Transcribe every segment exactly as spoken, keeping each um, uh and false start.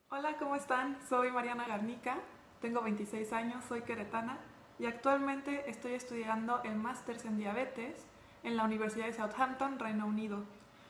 Hola, ¿cómo están? Soy Mariana Garnica, tengo veintiséis años, soy queretana y actualmente estoy estudiando el máster en diabetes en la Universidad de Southampton, Reino Unido.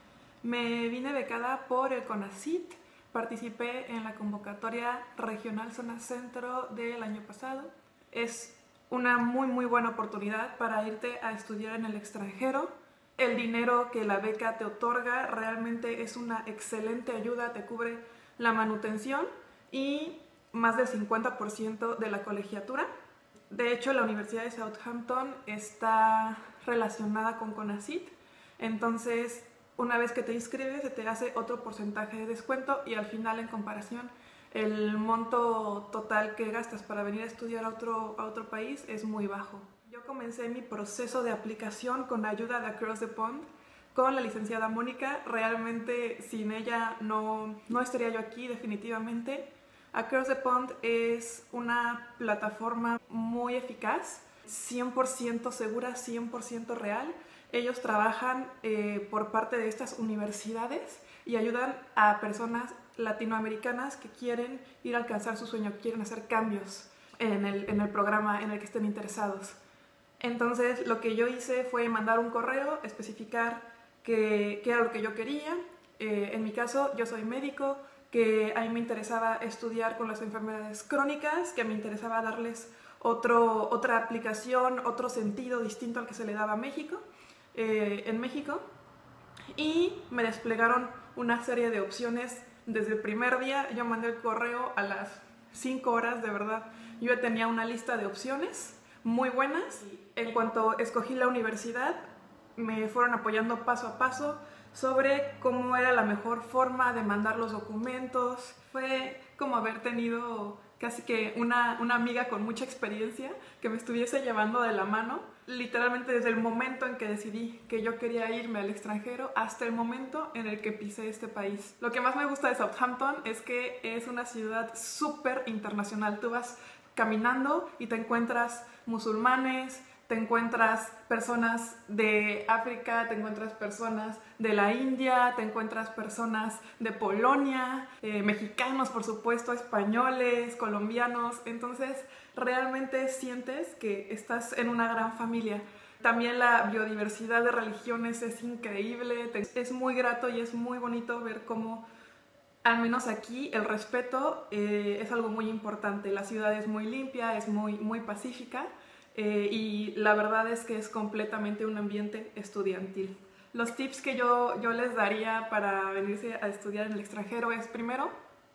Me vine becada por el CONACYT, participé en la convocatoria regional Zona Centro del año pasado. Es una muy muy buena oportunidad para irte a estudiar en el extranjero. El dinero que la beca te otorga realmente es una excelente ayuda, te cubre la manutención y más del cincuenta por ciento de la colegiatura. De hecho, la Universidad de Southampton está relacionada con CONACYT, entonces una vez que te inscribes se te hace otro porcentaje de descuento y al final, en comparación, el monto total que gastas para venir a estudiar a otro, a otro país es muy bajo. Yo comencé mi proceso de aplicación con la ayuda de Across the Pond con la licenciada Mónica. Realmente sin ella no, no estaría yo aquí definitivamente. Across the Pond es una plataforma muy eficaz, cien por ciento segura, cien por ciento real. Ellos trabajan eh, por parte de estas universidades y ayudan a personas latinoamericanas que quieren ir a alcanzar su sueño, que quieren hacer cambios en el, en el programa en el que estén interesados. Entonces lo que yo hice fue mandar un correo, especificar qué era lo que yo quería. Eh, en mi caso, yo soy médico, que a mí me interesaba estudiar con las enfermedades crónicas, que me interesaba darles otro, otra aplicación, otro sentido distinto al que se le daba a México, eh, en México. Y me desplegaron una serie de opciones desde el primer día. Yo mandé el correo a las cinco horas, de verdad. Yo ya tenía una lista de opciones muy buenas. En cuanto escogí la universidad, me fueron apoyando paso a paso sobre cómo era la mejor forma de mandar los documentos. Fue como haber tenido casi que una, una amiga con mucha experiencia que me estuviese llevando de la mano, literalmente desde el momento en que decidí que yo quería irme al extranjero hasta el momento en el que pisé este país. Lo que más me gusta de Southampton es que es una ciudad súper internacional. Tú vas caminando y te encuentras musulmanes, te encuentras personas de África, te encuentras personas de la India, te encuentras personas de Polonia, eh, mexicanos por supuesto, españoles, colombianos. Entonces realmente sientes que estás en una gran familia. También la biodiversidad de religiones es increíble, es muy grato y es muy bonito ver cómo, al menos aquí, el respeto eh, es algo muy importante. La ciudad es muy limpia, es muy, muy pacífica. Eh, y la verdad es que es completamente un ambiente estudiantil. Los tips que yo, yo les daría para venirse a estudiar en el extranjero es: primero,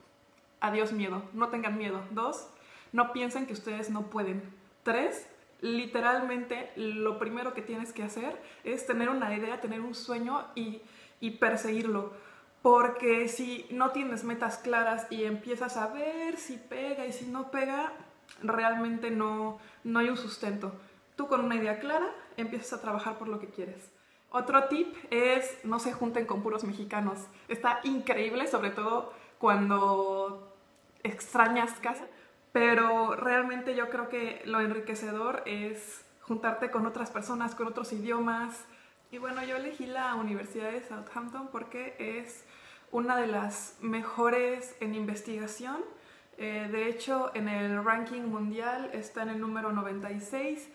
adiós miedo, no tengan miedo. Dos, no piensen que ustedes no pueden. Tres, literalmente lo primero que tienes que hacer es tener una idea, tener un sueño y, y perseguirlo. Porque si no tienes metas claras y empiezas a ver si pega y si no pega, realmente no, no hay un sustento. Tú, con una idea clara, empiezas a trabajar por lo que quieres. Otro tip es: no se junten con puros mexicanos. Está increíble, sobre todo cuando extrañas casa, pero realmente yo creo que lo enriquecedor es juntarte con otras personas, con otros idiomas. Y bueno, yo elegí la Universidad de Southampton porque es una de las mejores en investigación. Eh, de hecho, en el ranking mundial está en el número noventa y seis,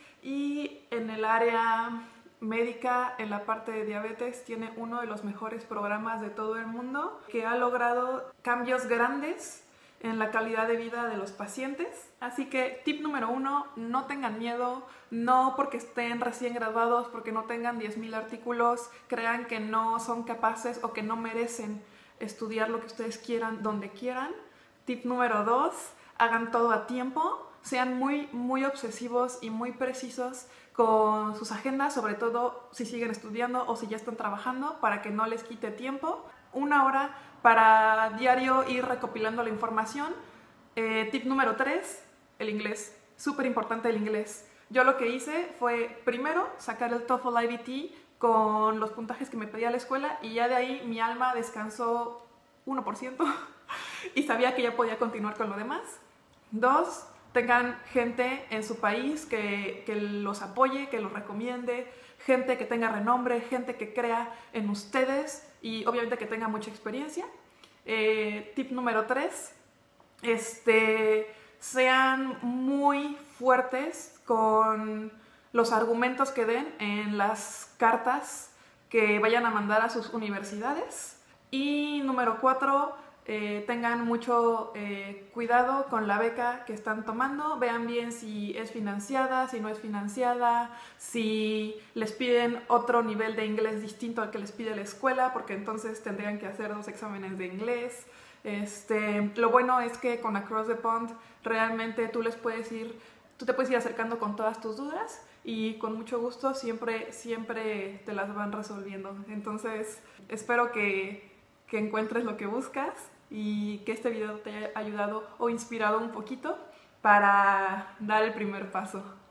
y en el área médica, en la parte de diabetes, tiene uno de los mejores programas de todo el mundo, que ha logrado cambios grandes en la calidad de vida de los pacientes. Así que tip número uno: no tengan miedo. No porque estén recién graduados, porque no tengan diez mil artículos, crean que no son capaces o que no merecen estudiar lo que ustedes quieran donde quieran. Tip número dos: hagan todo a tiempo. Sean muy, muy obsesivos y muy precisos con sus agendas, sobre todo si siguen estudiando o si ya están trabajando, para que no les quite tiempo. Una hora para diario ir recopilando la información. Eh, tip número tres: el inglés. Súper importante el inglés. Yo lo que hice fue primero sacar el TOEFL I B T con los puntajes que me pedía la escuela, y ya de ahí mi alma descansó uno por ciento y sabía que ya podía continuar con lo demás. Dos, tengan gente en su país que, que los apoye, que los recomiende, gente que tenga renombre, gente que crea en ustedes y obviamente que tenga mucha experiencia. Eh, tip número tres: este, sean muy fuertes con los argumentos que den en las cartas que vayan a mandar a sus universidades. Y número cuatro, eh, tengan mucho eh, cuidado con la beca que están tomando, vean bien si es financiada, si no es financiada, si les piden otro nivel de inglés distinto al que les pide la escuela, porque entonces tendrían que hacer dos exámenes de inglés. Este, lo bueno es que con Across the Pond realmente tú les puedes ir, tú te puedes ir acercando con todas tus dudas y con mucho gusto siempre, siempre te las van resolviendo. Entonces espero que, que encuentres lo que buscas y que este video te haya ayudado o inspirado un poquito para dar el primer paso.